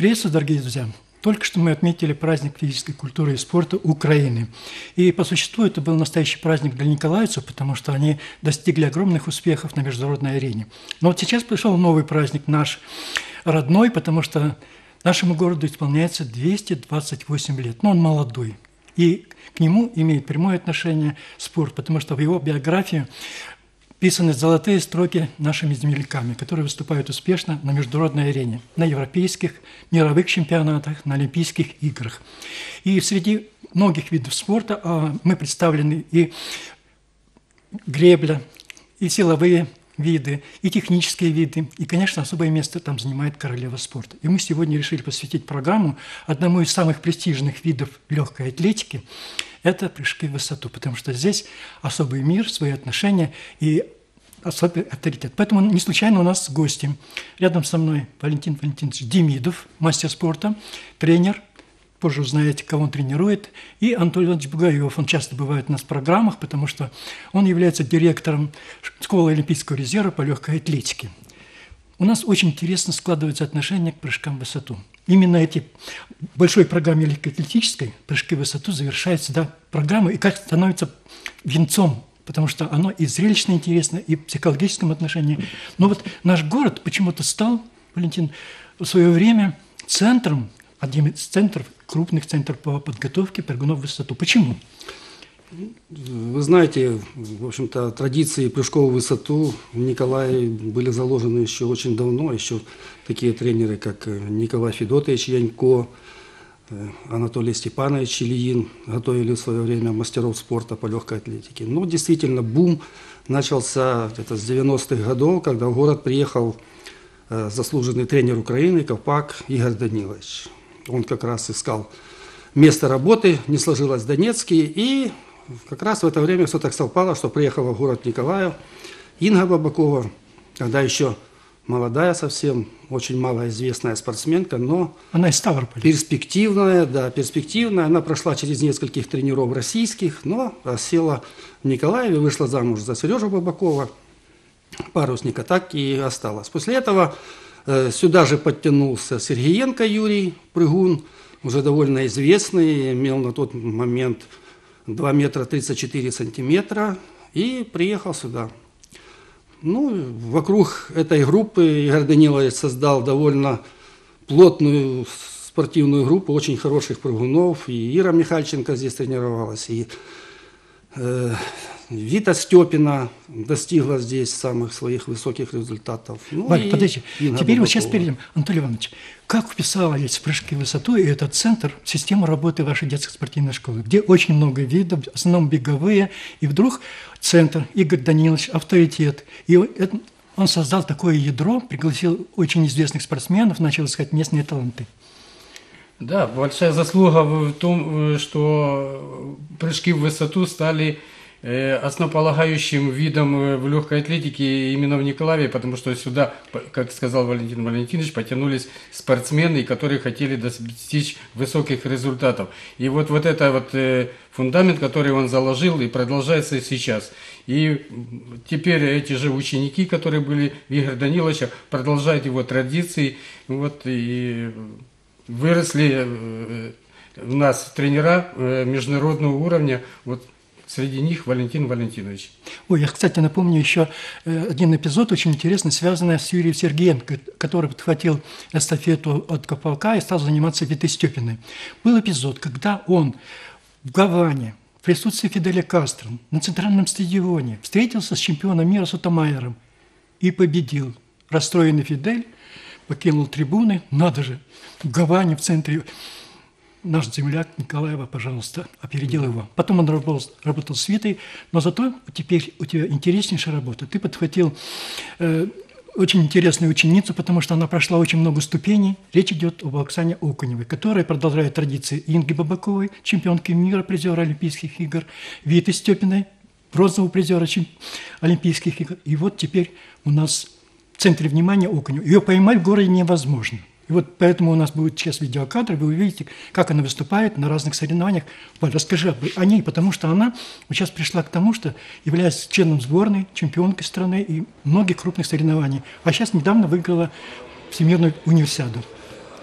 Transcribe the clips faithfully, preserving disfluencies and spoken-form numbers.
Приветствую, дорогие друзья! Только что мы отметили праздник физической культуры и спорта Украины. И по существу это был настоящий праздник для николаевцев, потому что они достигли огромных успехов на международной арене. Но вот сейчас пришел новый праздник, наш родной, потому что нашему городу исполняется двести двадцать восемь лет, но он молодой. И к нему имеет прямое отношение спорт, потому что в его биографии писаны золотые строки нашими земляками, которые выступают успешно на международной арене, на европейских, мировых чемпионатах, на Олимпийских играх. И среди многих видов спорта мы представлены и гребля, и силовые виды, и технические виды, и, конечно, особое место там занимает королева спорта. И мы сегодня решили посвятить программу одному из самых престижных видов легкой атлетики – это прыжки в высоту, потому что здесь особый мир, свои отношения и особый авторитет. Поэтому не случайно у нас гости. Рядом со мной Валентин Валентинович Демидов, мастер спорта, тренер. Позже узнаете, кого он тренирует. И Анатолий Иванович Бугаев. Он часто бывает у нас в программах, потому что он является директором школы Олимпийского резерва по легкой атлетике. У нас очень интересно складываются отношения к прыжкам в высоту. Именно эти в большой программе легкоатлетической прыжки в высоту завершает всегда программа и как становится венцом, потому что оно и зрелищно интересно, и в психологическом отношении. Но вот наш город почему-то стал, Валентин, в свое время центром, одним из центров, крупных центров по подготовке прыгунов в высоту. Почему? Вы знаете, в общем-то, традиции прыжков в высоту в Николаеве были заложены еще очень давно. Еще такие тренеры, как Николай Федотович Янько, Анатолий Степанович Ильин готовили в свое время мастеров спорта по легкой атлетике. Но действительно бум начался это с девяностых годов, когда в город приехал заслуженный тренер Украины Ковпак Игорь Данилович. Он как раз искал место работы, не сложилось в Донецке, и как раз в это время все так совпало, что приехала в город Николаев Инга Бабакова, тогда еще молодая совсем, очень малоизвестная спортсменка, но она из Ставрополя. Перспективная, да, перспективная. Она прошла через нескольких тренеров российских, но села в Николаеве, вышла замуж за Сережу Бабакова, парусника, так и осталась. После этого э, сюда же подтянулся Сергеенко Юрий, прыгун, уже довольно известный, имел на тот момент два метра тридцать четыре сантиметра, и приехал сюда. Ну, вокруг этой группы Игорь Данилович создал довольно плотную спортивную группу очень хороших прыгунов. И Ира Михальченко здесь тренировалась, и э, Вита Степина достигла здесь самых своих высоких результатов. Ну, Валь, подожди, Инга теперь Бабакова. Вот сейчас перейдем. Анатолий Иванович, как вписались прыжки в высоту и этот центр в систему работы вашей детской спортивной школы, где очень много видов, в основном беговые, и вдруг центр, Игорь Данилович, авторитет, и он создал такое ядро, пригласил очень известных спортсменов, начал искать местные таланты. Да, большая заслуга в том, что прыжки в высоту стали основополагающим видом в легкой атлетике именно в Николаеве, потому что сюда, как сказал Валентин Валентинович, потянулись спортсмены, которые хотели достичь высоких результатов. И вот, вот это вот фундамент, который он заложил, и продолжается сейчас. И теперь эти же ученики, которые были в Игоря Даниловича, продолжают его традиции. Вот, и выросли у нас тренера международного уровня. Вот, среди них Валентин Валентинович. Ой, я, кстати, напомню еще один эпизод очень интересный, связанный с Юрием Сергеенко, который подхватил эстафету от Ковпака и стал заниматься Витой Степиной. Был эпизод, когда он в Гаване, в присутствии Фиделя Кастро, на центральном стадионе встретился с чемпионом мира Сотомайером и победил. Расстроенный Фидель покинул трибуны, надо же, в Гаване, в центре. Наш земляк Николаева, пожалуйста, опередил его. Потом он работал, работал с Витой, но зато теперь у тебя интереснейшая работа. Ты подхватил э, очень интересную ученицу, потому что она прошла очень много ступеней. Речь идет об Оксане Окуневой, которая продолжает традиции Инги Бабаковой, чемпионки мира, призера Олимпийских игр, Виты Степиной, бронзового призера Олимпийских игр. И вот теперь у нас в центре внимания Окунева. Ее поймать в городе невозможно. И вот поэтому у нас будет сейчас видеокадр, вы увидите, как она выступает на разных соревнованиях. Валь, расскажи о ней, потому что она сейчас пришла к тому, что является членом сборной, чемпионкой страны и многих крупных соревнований. А сейчас недавно выиграла Всемирную универсиаду.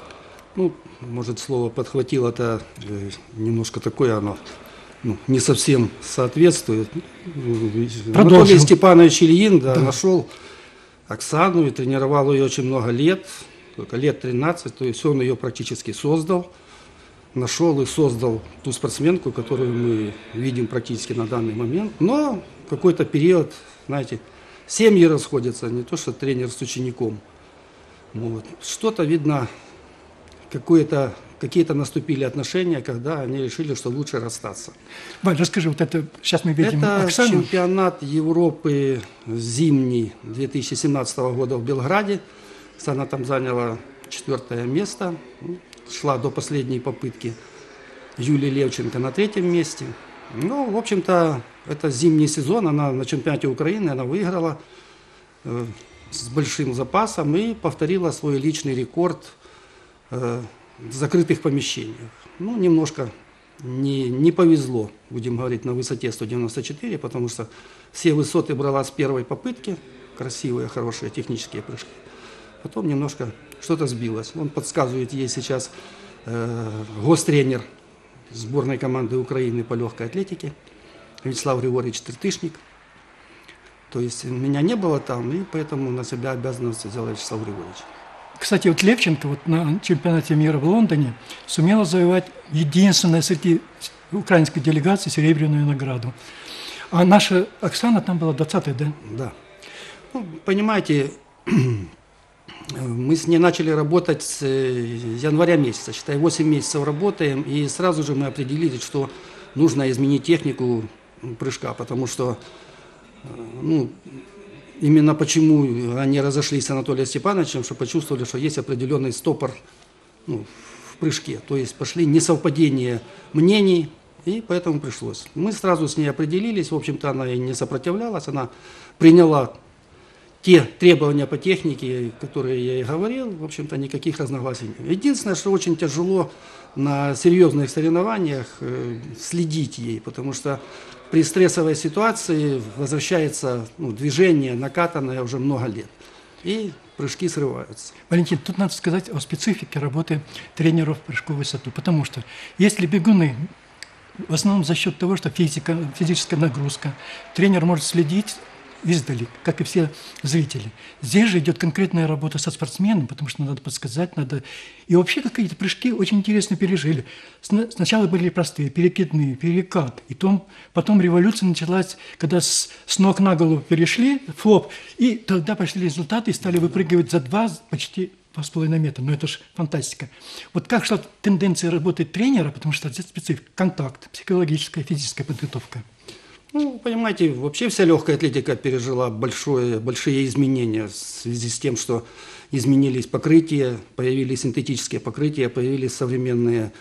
Ну, может, слово подхватил, это э, немножко такое оно ну, не совсем соответствует. Продолжим. Анатолий Степанович Ильин да, да. нашел Оксану и тренировал ее очень много лет, только лет тринадцать, то есть он ее практически создал. Нашел и создал ту спортсменку, которую мы видим практически на данный момент. Но какой-то период, знаете, семьи расходятся, не то что тренер с учеником. Вот. Что-то, видно, какое-то, какие-то наступили отношения, когда они решили, что лучше расстаться. Валь, расскажи, вот это, сейчас мы видим это Оксану. Чемпионат Европы зимний две тысячи семнадцатого года в Белграде. Оксана там заняла четвертое место. Шла до последней попытки Юлии Левченко на третьем месте. Ну, в общем-то, это зимний сезон, она на чемпионате Украины, она выиграла э, с большим запасом и повторила свой личный рекорд э, в закрытых помещениях. Ну, немножко не, не повезло, будем говорить, на высоте сто девяносто четыре, потому что все высоты брала с первой попытки, красивые, хорошие технические прыжки. Потом немножко что-то сбилось. Он подсказывает ей сейчас э, гостренер сборной команды Украины по легкой атлетике Вячеслав Григорьевич Тертышник. То есть меня не было там, и поэтому на себя обязанности взял Вячеслав Григорьевич. Кстати, вот Левченко вот на чемпионате мира в Лондоне сумела завоевать единственная среди украинской делегации серебряную награду. А наша Оксана там была двадцатой, да? Да. Ну, понимаете, мы с ней начали работать с января месяца, считай, восемь месяцев работаем, и сразу же мы определили, что нужно изменить технику прыжка, потому что, ну, именно почему они разошлись с Анатолием Степановичем, что почувствовали, что есть определенный стопор ну, в прыжке, то есть пошли несовпадения мнений, и поэтому пришлось. Мы сразу с ней определились, в общем-то она и не сопротивлялась, она приняла те требования по технике, которые я и говорил, в общем-то, никаких разногласий нет. Единственное, что очень тяжело на серьезных соревнованиях э, следить ей, потому что при стрессовой ситуации возвращается ну, движение, накатанное уже много лет, и прыжки срываются. Валентин, тут надо сказать о специфике работы тренеров в прыжковую высоту, потому что если бегуны, в основном за счет того, что физика, физическая нагрузка, тренер может следить издали, как и все зрители. Здесь же идет конкретная работа со спортсменом, потому что надо подсказать, надо... И вообще какие-то прыжки очень интересно пережили. Сначала были простые, перекидные, перекат. И том, потом революция началась, когда с, с ног на голову перешли, флоп, и тогда пошли результаты и стали выпрыгивать за два, почти два с половиной метра. Ну это же фантастика. Вот как шла тенденция работы тренера, потому что здесь специфика, контакт, психологическая, физическая подготовка. Ну, понимаете, вообще вся легкая атлетика пережила большое, большие изменения в связи с тем, что изменились покрытия, появились синтетические покрытия, появились современные,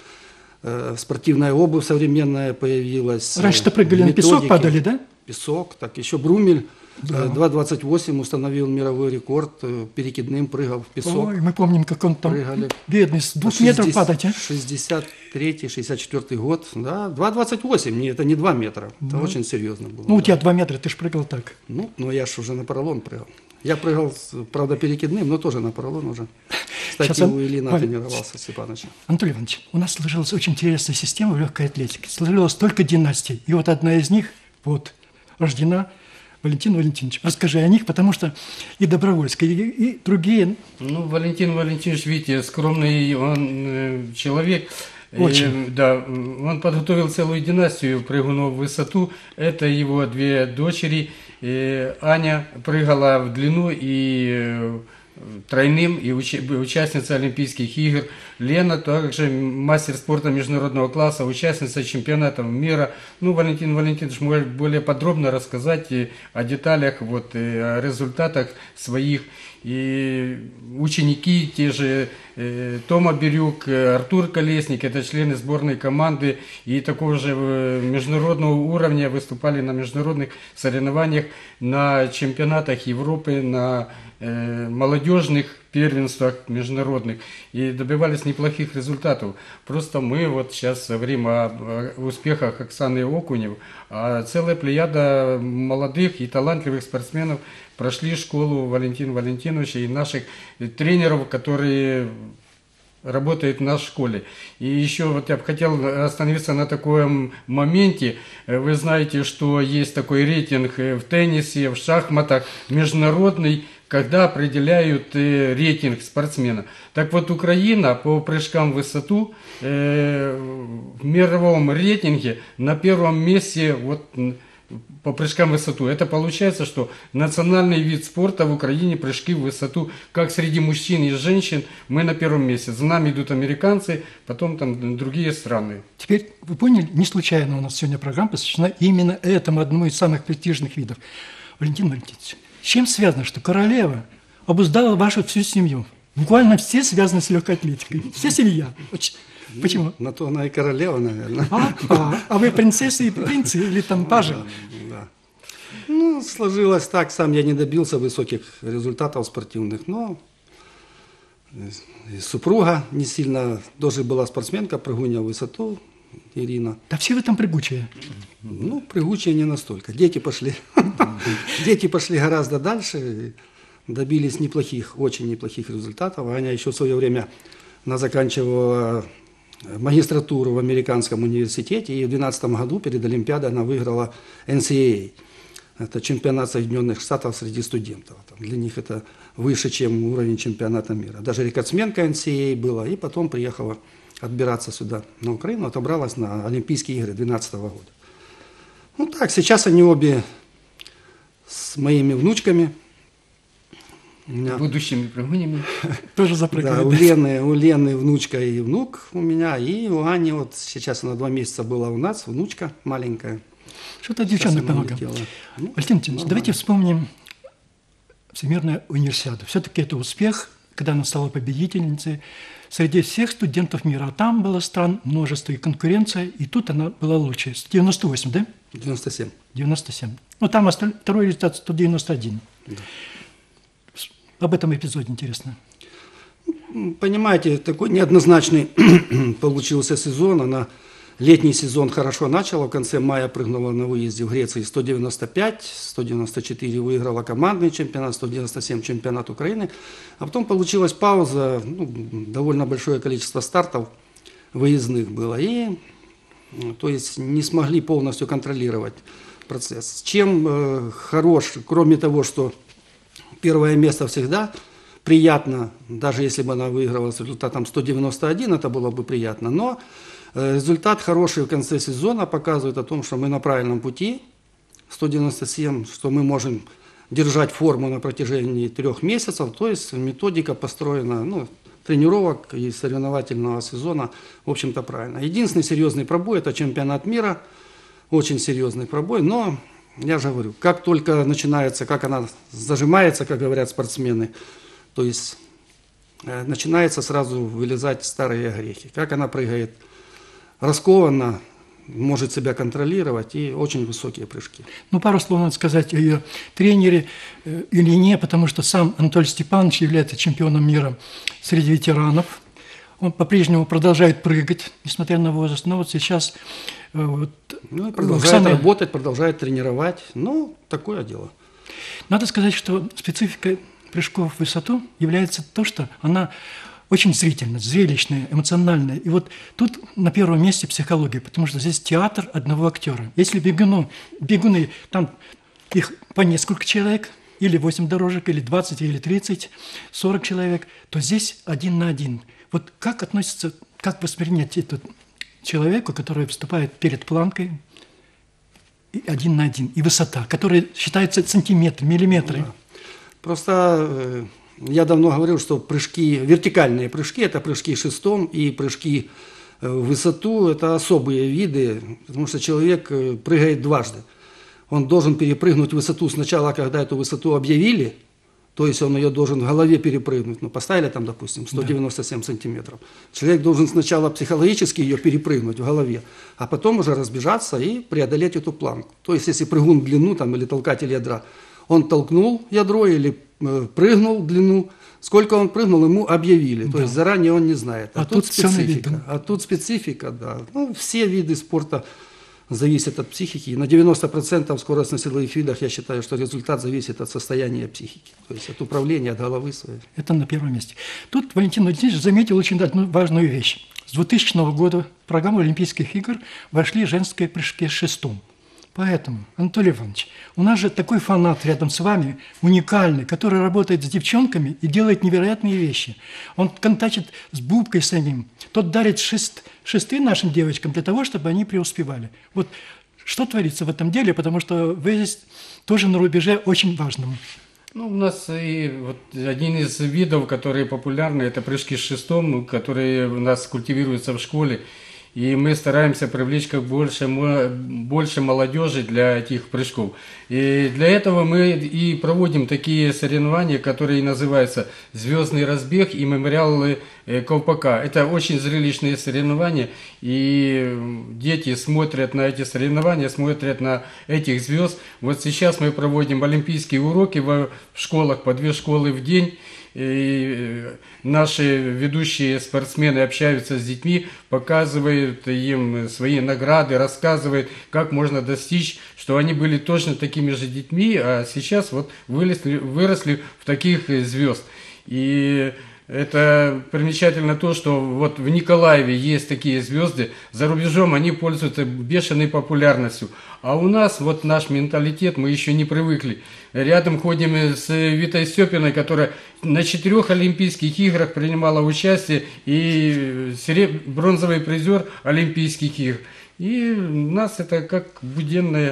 э, спортивная обувь современная появилась. Раньше-то прыгали методики, на песок, падали, да? Песок, так еще Брумель. Да. два двадцать восемь установил мировой рекорд, перекидным прыгал в песок. Ой, мы помним, как он там, прыгали. Бедный, с двух метров падать, а? шестьдесят третий шестьдесят четвёртый год, да, два двадцать восемь, это не два метра, это ну, очень серьезно было. Ну, да. У тебя два метра, ты же прыгал так. Ну, ну, я же уже на поролон прыгал. Я прыгал, правда, перекидным, но тоже на поролон уже. Кстати, у Ильина Валь... тренировался Степанович. Анатолий Иванович, у нас сложилась очень интересная система в легкой атлетике. Сложилась только династия. И вот одна из них, вот, рождена Валентин Валентинович. Расскажи о них, потому что и Добровольская, и, и другие... Ну, Валентин Валентинович, видите, скромный он э, человек. Очень. Э, да, он подготовил целую династию прыгунов в высоту. Это его две дочери. Э, Аня прыгала в длину и э, тройным, и уч- участница Олимпийских игр. Лена также мастер спорта международного класса, участница чемпионатов мира. Ну, Валентин Валентинович может более подробно рассказать о деталях, вот, о результатах своих. И ученики, те же э, Тома Бирюк, Артур Колесник, это члены сборной команды и такого же международного уровня выступали на международных соревнованиях, на чемпионатах Европы, на э, молодежных первенствах международных и добивались неплохих результатов. Просто мы вот сейчас говорим о, о успехах Оксаны Окунев, а целая плеяда молодых и талантливых спортсменов прошли школу Валентина Валентиновича и наших тренеров, которые работает в нашей школе. И еще вот я бы хотел остановиться на таком моменте. Вы знаете, что есть такой рейтинг в теннисе, в шахматах, международный, когда определяют э, рейтинг спортсмена. Так вот, Украина по прыжкам в высоту э, в мировом рейтинге на первом месте вот, по прыжкам в высоту. Это получается, что национальный вид спорта в Украине прыжки в высоту, как среди мужчин и женщин, мы на первом месте. За нами идут американцы, потом там другие страны. Теперь вы поняли, не случайно у нас сегодня программа посвящена именно этому, одному из самых престижных видов. Валентин Валентинович, с чем связано, что королева обуздала вашу всю семью? Буквально все связаны с легкой атлетикой. Вся семья. Почему? На то она и королева, наверное. А, а, а вы принцессы и принцы или там пажи? Да, да. Ну, сложилось так, сам я не добился высоких результатов спортивных, но и супруга не сильно, тоже была спортсменка, прыгунья в высоту, Ирина. Да все вы там прыгучие. Ну, прыгучие не настолько. Дети пошли, дети пошли гораздо дальше, добились неплохих, очень неплохих результатов. Аня еще в свое время она заканчивала магистратуру в американском университете, и в две тысячи двенадцатом году перед Олимпиадой она выиграла эн си эй эй. Это чемпионат Соединенных Штатов среди студентов. Там для них это выше, чем уровень чемпионата мира. Даже рекордсменка эн си эй эй была, и потом приехала отбираться сюда, на Украину, отобралась на Олимпийские игры две тысячи двенадцатого года. Ну так, сейчас они обе с моими внучками. Меня... Будущими прыгунями. Тоже запрыгали. Да, у Лены, у Лены внучка и внук у меня, и у Ани, вот сейчас она два месяца была у нас, внучка маленькая. Что-то девчонок много. Ну, Валентин, ну, давайте вспомним Всемирную универсиаду. Все-таки это успех, когда она стала победительницей среди всех студентов мира. А там было стран множество и конкуренция, и тут она была лучшей. девяносто восемь, да? девяносто семь. девяносто семь. Ну, там осталь... второй результат сто девяносто один. Да. Об этом эпизоде интересно. Понимаете, такой неоднозначный получился сезон. Она летний сезон хорошо начала. В конце мая прыгнула на выезде в Греции сто девяносто пять, сто девяносто четыре выиграла командный чемпионат, сто девяносто семь чемпионат Украины. А потом получилась пауза, ну, довольно большое количество стартов выездных было. И, то есть, не смогли полностью контролировать процесс. Чем э, хорош, кроме того, что первое место всегда приятно, даже если бы она выиграла с результатом сто девяносто один, это было бы приятно. Но результат хороший в конце сезона показывает о том, что мы на правильном пути. сто девяносто семь, что мы можем держать форму на протяжении трех месяцев. То есть методика построена, ну, тренировок и соревновательного сезона, в общем-то, правильно. Единственный серьезный пробой – это чемпионат мира. Очень серьезный пробой, но... Я же говорю, как только начинается, как она зажимается, как говорят спортсмены, то есть э, начинается сразу вылезать старые грехи. Как она прыгает раскованно, может себя контролировать и очень высокие прыжки. Ну, пару слов надо сказать о ее тренере э, Ильине, потому что сам Анатолий Степанович является чемпионом мира среди ветеранов. Он по-прежнему продолжает прыгать, несмотря на возраст. Но вот сейчас... Э, вот, ну, продолжает Оксана... работать, продолжает тренировать. Ну, такое дело. Надо сказать, что спецификой прыжков в высоту является то, что она очень зрительная, зрелищная, эмоциональная. И вот тут на первом месте психология, потому что здесь театр одного актера. Если бегуну, бегуны, там их по несколько человек, или восемь дорожек, или двадцать, или тридцать, сорок человек, то здесь один на один. Вот как относится, как воспринять этот человеку, который выступает перед планкой, один на один, и высота, которая считается сантиметры, миллиметры. Да. Просто э, я давно говорил, что прыжки, вертикальные прыжки, это прыжки шестом, и прыжки э, в высоту, это особые виды, потому что человек э, прыгает дважды. Он должен перепрыгнуть высоту сначала, когда эту высоту объявили, то есть он ее должен в голове перепрыгнуть. Ну, поставили там, допустим, сто девяносто семь сантиметров. Человек должен сначала психологически ее перепрыгнуть в голове, а потом уже разбежаться и преодолеть эту планку. То есть, если прыгун в длину там, или толкатель ядра, он толкнул ядро или э, прыгнул в длину, сколько он прыгнул, ему объявили. То да. есть, заранее он не знает. А, а тут, тут специфика. А тут специфика, да. Ну, все виды спорта зависит от психики. И на девяносто процентов в скоростно-силовых видах я считаю, что результат зависит от состояния психики, то есть от управления, от головы своей. Это на первом месте. Тут Валентин Владимирович заметил очень одну важную вещь. С двухтысячного года в программу Олимпийских игр вошли женские прыжки с шестом. Поэтому, Анатолий Иванович, у нас же такой фанат рядом с вами, уникальный, который работает с девчонками и делает невероятные вещи. Он контактит с Бубкой самим. Тот дарит шест, шесты нашим девочкам для того, чтобы они преуспевали. Вот что творится в этом деле, потому что вы здесь тоже на рубеже очень важном. Ну, у нас и вот один из видов, которые популярны, это прыжки с шестом, которые у нас культивируются в школе. И мы стараемся привлечь как больше, больше молодежи для этих прыжков. И для этого мы и проводим такие соревнования, которые называются «Звездный разбег» и «Мемориал Колпака». Это очень зрелищные соревнования, и дети смотрят на эти соревнования, смотрят на этих звезд. Вот сейчас мы проводим олимпийские уроки в школах, по две школы в день. И наши ведущие спортсмены общаются с детьми, показывают им свои награды, рассказывают, как можно достичь, что они были точно такими же детьми, а сейчас вот выросли, выросли в таких звезд. И это примечательно то, что вот в Николаеве есть такие звезды, за рубежом они пользуются бешеной популярностью. А у нас вот наш менталитет, мы еще не привыкли. Рядом ходим с Витой Степиной, которая на четырех Олимпийских играх принимала участие, и сереб... бронзовый призер Олимпийских игр. И у нас это как буденное.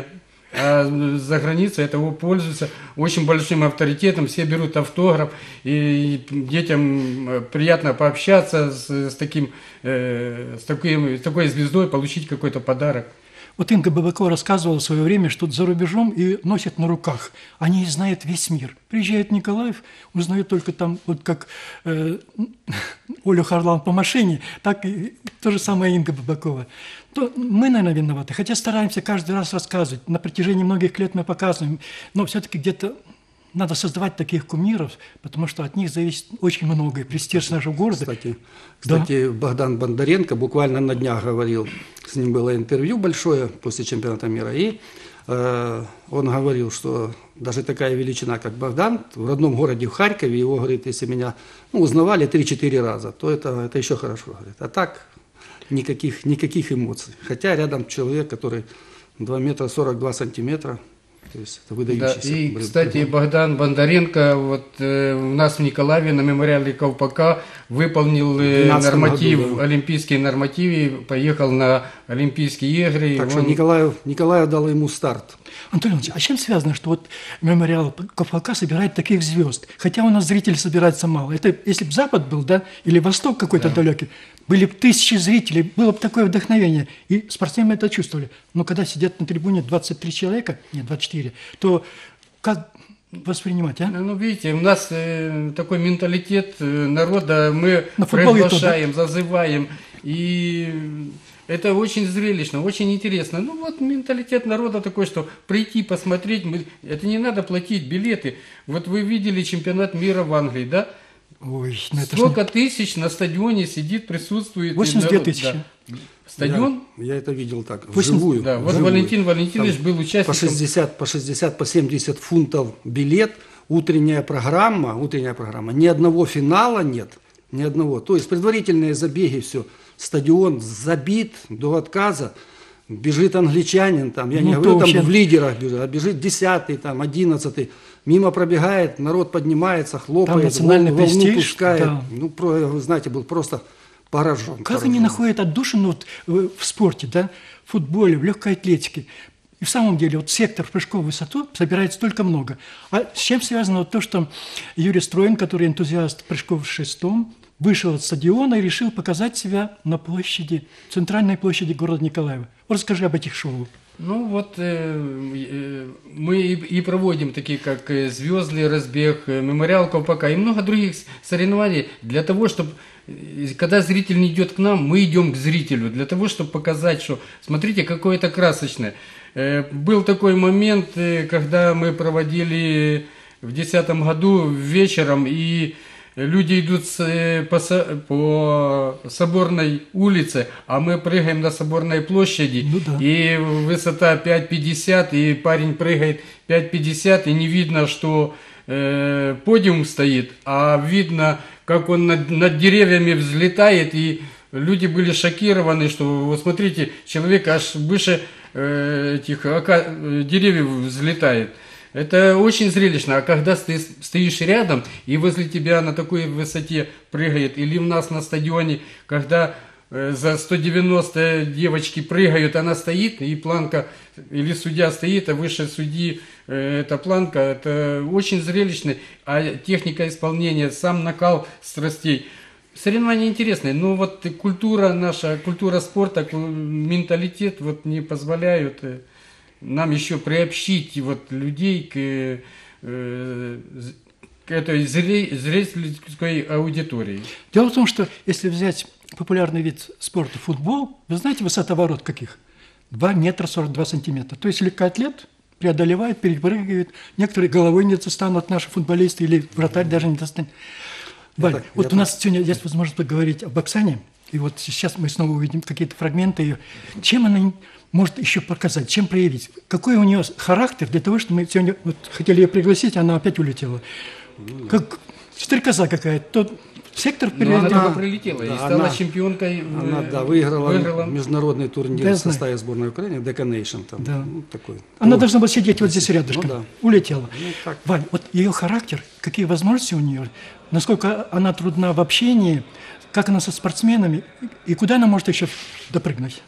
А за границей этого пользуются очень большим авторитетом, все берут автограф, и детям приятно пообщаться с, с, таким, э, с, таким, с такой звездой, получить какой-то подарок. Вот Инга Бабакова рассказывала в свое время, что за рубежом и носят на руках. Они знают весь мир. Приезжает в Николаев, узнают только там, вот как э, Олю Харлан по машине, так и то же самое Инга Бабакова. То мы, наверное, виноваты, хотя стараемся каждый раз рассказывать. На протяжении многих лет мы показываем, но все-таки где-то надо создавать таких кумиров, потому что от них зависит очень многое, престиж нашего города. Кстати, кстати да. Богдан Бондаренко буквально на днях говорил, с ним было интервью большое после чемпионата мира, и э, он говорил, что даже такая величина, как Богдан, в родном городе, в Харькове, его, говорит, если меня ну, узнавали три-четыре раза, то это, это еще хорошо. Говорит. А так никаких, никаких эмоций. Хотя рядом человек, который два метра сорок два сантиметра, то есть это выдающийся. Да, и, кстати, Богдан Бондаренко вот, э, у нас в Николаеве на мемориале Колпака выполнил э, норматив, году, да. олимпийский норматив, и поехал на Олимпийские игры. Так он... что Николаев, Николаев дал ему старт. Антон Иванович, а чем связано, что вот мемориал Колпака собирает таких звезд? Хотя у нас зрителей собирается мало. Это если бы Запад был, да, или Восток какой-то да. далекий, были бы тысячи зрителей, было бы такое вдохновение. И спортсмены это чувствовали. Но когда сидят на трибуне двадцать три человека, нет, двадцать четыре, то как воспринимать, а? Ну, видите, у нас э, такой менталитет э, народа, мы приглашаем, да? зазываем, и это очень зрелищно, очень интересно. Ну, вот менталитет народа такой, что прийти, посмотреть, мы, это не надо платить билеты. Вот вы видели чемпионат мира в Англии, да? Ой, ну это сколько ж... тысяч на стадионе сидит, присутствует. восемьдесят две тысячи. Да. Стадион? Я, я это видел так, восемьдесят вживую. Да, вот вживую. Валентин Валентинович Там был участником. По шестьдесят, по шестьдесят, по семьдесят фунтов билет, утренняя программа, утренняя программа, ни одного финала нет, ни одного. То есть предварительные забеги, все, стадион забит до отказа. Бежит англичанин, там, я ну, не говорю, там в лидерах бежит, а бежит десятый, там, одиннадцатый, мимо пробегает, народ поднимается, хлопает, национальный волну престиж, пускает. Да. Ну, про, вы знаете, был просто поражен. Как поражен. они находят отдушину вот в, в спорте, да, в футболе, в легкой атлетике. И в самом деле вот сектор прыжков в высоту собирает столько много. А с чем связано вот то, что Юрий Строин, который энтузиаст прыжков с шестом, вышел от стадиона и решил показать себя на площади, центральной площади города Николаева. Расскажи об этих шоу. Ну вот э, э, мы и проводим такие, как «Звездный разбег», «Мемориал Колпака» и много других соревнований для того, чтобы, когда зритель не идет к нам, мы идем к зрителю, для того, чтобы показать, что смотрите, какое это красочное. Э, был такой момент, когда мы проводили в две тысячи десятом году вечером, и люди идут с, э, по, со- по Соборной улице, а мы прыгаем на Соборной площади, Ну да. и высота пять пятьдесят, и парень прыгает пять пятьдесят, и не видно, что э, подиум стоит, а видно, как он над, над деревьями взлетает, и люди были шокированы, что, вот смотрите, человек аж выше э, этих ока- э, деревьев взлетает. Это очень зрелищно, а когда ты стоишь рядом, и возле тебя на такой высоте прыгает, или у нас на стадионе, когда э, за сто девяносто девочки прыгают, она стоит, и планка, или судья стоит, а выше судьи э, эта планка, это очень зрелищно, а техника исполнения, сам накал страстей. Соревнования интересные, но вот культура наша, культура спорта, ку- менталитет вот не позволяют э, нам еще приобщить вот людей к, э, з- к этой зре- зрительской аудитории. Дело в том, что если взять популярный вид спорта футбол, вы знаете, высота ворот каких? два метра сорок два сантиметра. То есть легкоатлет преодолевает, перепрыгивает. Некоторые головой не достанут наши футболисты, или вратарь даже не достанет. Валь, так, вот я у нас сегодня есть возможность поговорить об Оксане, и вот сейчас мы снова увидим какие-то фрагменты ее. Чем она может еще показать, чем проявить? Какой у нее характер для того, что мы сегодня вот хотели ее пригласить, она опять улетела. Как стрекоза какая-то. То в сектор Но она перейдет. только прилетела и да, стала она- чемпионкой. э, Она, да, выиграла, выиграла. международный турнир Да, я в знаю. составе сборной Украины, Deconation, там, Да. ну, такой. Она Ну, должна была сидеть вот здесь рядышком. Ну да. Улетела. Ну, так. Вань, вот ее характер, какие возможности у нее, насколько она трудна в общении, как она со спортсменами, и куда она может еще допрыгнуть?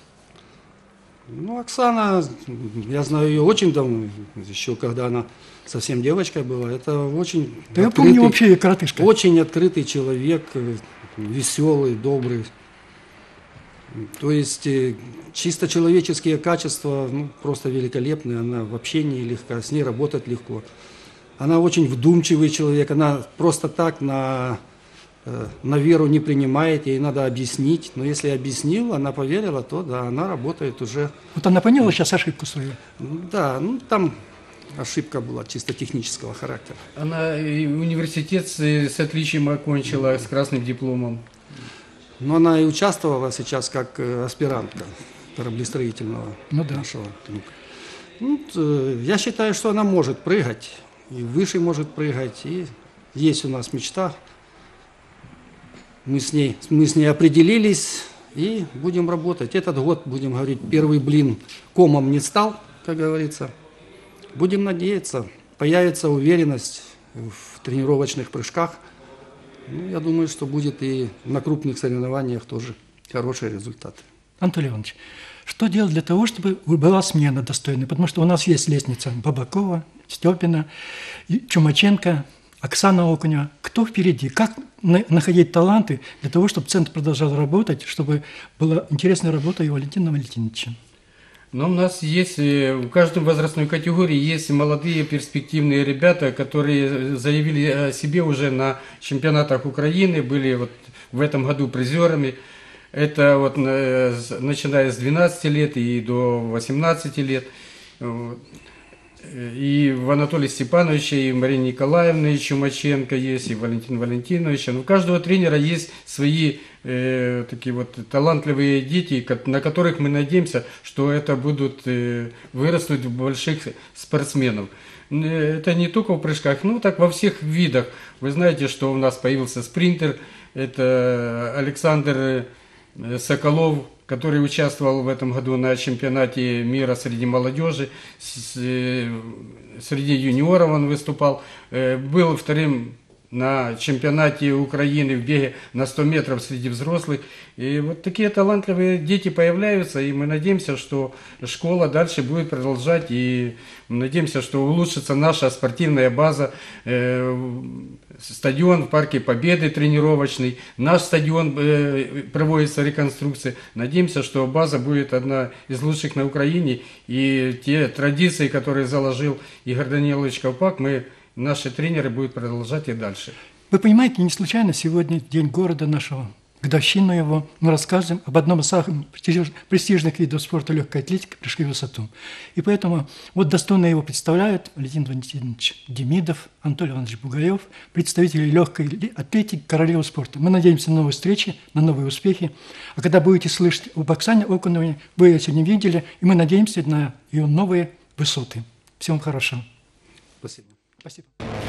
Ну, Оксана, я знаю ее очень давно, еще когда она совсем девочкой была. Это очень Да я помню открытый- вообще ее коротышка. Очень открытый человек, э, веселый, добрый. То есть э, чисто человеческие качества, ну, просто великолепные. Она в общении легка, с ней работать легко. Она очень вдумчивый человек. Она просто так на, э, на веру не принимает. Ей надо объяснить. Но если объяснил, она поверила, то да, она работает уже. Вот она поняла сейчас ошибку свою. Ну, да, ну там ошибка была чисто технического характера. Она и университет с, с отличием окончила, с красным дипломом. Но она и участвовала сейчас как э, аспирантка кораблестроительного Ну да. нашего. Ну, т- э, я считаю, что она может прыгать, и выше может прыгать, и есть у нас мечта. Мы с ней, мы с ней определились и будем работать. Этот год, будем говорить, первый блин комом не стал, как говорится. Будем надеяться, появится уверенность в тренировочных прыжках. Ну, я думаю, что будет и на крупных соревнованиях тоже хорошие результаты. Антон Леонович, что делать для того, чтобы была смена достойная? Потому что у нас есть лестница Бабакова, Степина, и Чумаченко, Оксана Окунева. Кто впереди? Как на- находить таланты для того, чтобы центр продолжал работать, чтобы была интересная работа и у Валентина Валентиновича? Но у нас есть, э, в каждой возрастной категории есть молодые перспективные ребята, которые заявили о себе уже на чемпионатах Украины, были вот в этом году призерами. Это вот э, с- начиная с двенадцати лет и до восемнадцати лет. Вот. И в Анатолия Степановича, и Марии Николаевны Чумаченко есть, и Валентин Валентинович. Но у каждого тренера есть свои э, такие вот талантливые дети, ко- на которых мы надеемся, что это будут э, вырастут в больших спортсменов. Н- Это не только в прыжках, ну так во всех видах. Вы знаете, что у нас появился спринтер, это Александр э, Соколов, который участвовал в этом году на чемпионате мира среди молодежи, с- э, среди юниоров он выступал, Э, был вторым на чемпионате Украины в беге на сто метров среди взрослых. И вот такие талантливые дети появляются, и мы надеемся, что школа дальше будет продолжать, и мы надеемся, что улучшится наша спортивная база, э, стадион в Парке Победы тренировочный, наш стадион, э, проводится реконструкция. Надеемся, что база будет одна из лучших на Украине, и те традиции, которые заложил Игорь Данилович Ковпак, мы, наши тренеры будут продолжать и дальше. Вы понимаете, не случайно сегодня день города нашего, годовщину его, мы рассказываем об одном из самых престижных видов спорта легкой атлетики – прыжки в высоту. И поэтому вот достойно его представляют Валентин Валентинович Демидов, Анатолий Иванович Бугаев, представители легкой атлетики, королевы спорта. Мы надеемся на новые встречи, на новые успехи. А когда будете слышать об Оксане Окуновой, вы ее сегодня видели, и мы надеемся на ее новые высоты. Всем хорошего. Спасибо. Спасибо.